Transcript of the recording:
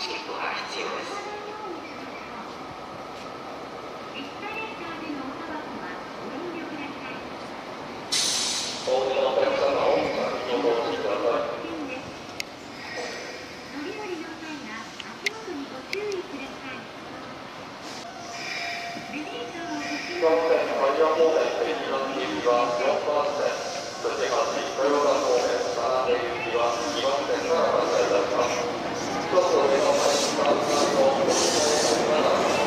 チケットが必要です。お降りのお客様を先にお通しください。1番線、刈谷方面、定期の行きは4番線、そして8、豊田方面、7名行きは2番線から発車いたします。一つ上の3番線のお乗り換えがなります。